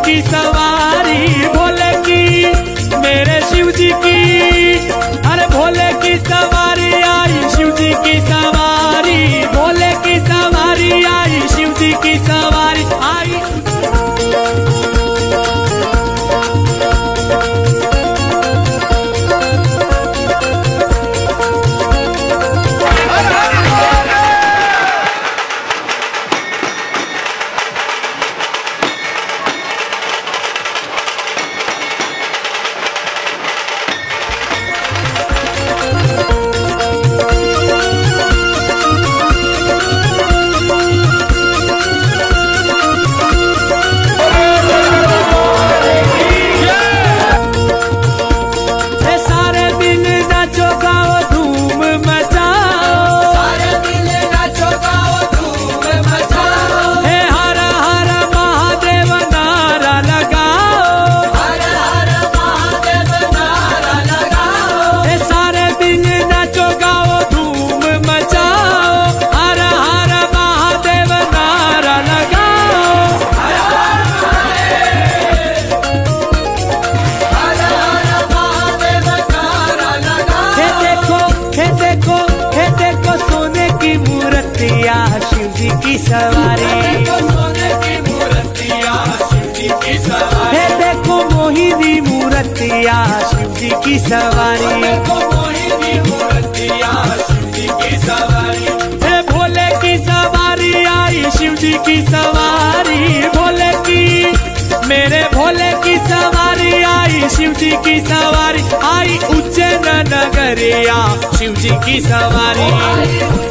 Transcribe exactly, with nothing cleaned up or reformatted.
की सवारी, भोले की मेरे शिव जी की, अरे भोले की सवारी आई, शिव जी की सवारी, भोले की सवारी आई, शिव जी की सवारी आई। शिव जी की सवारी, सोने की मूर्तिया शिव जी की सवारी, हे देखो मोहिनी मूर्तिया शिव जी की सवारी, देखो मोहिनी मूर्तिया शिव जी की सवारी, हे भोले की सवारी आई, शिव जी की सवारी, भोले की मेरे भोले की सवारी आई, शिव जी की सवारी आई, उज्जैन नगरिया शिव जी की सवारी।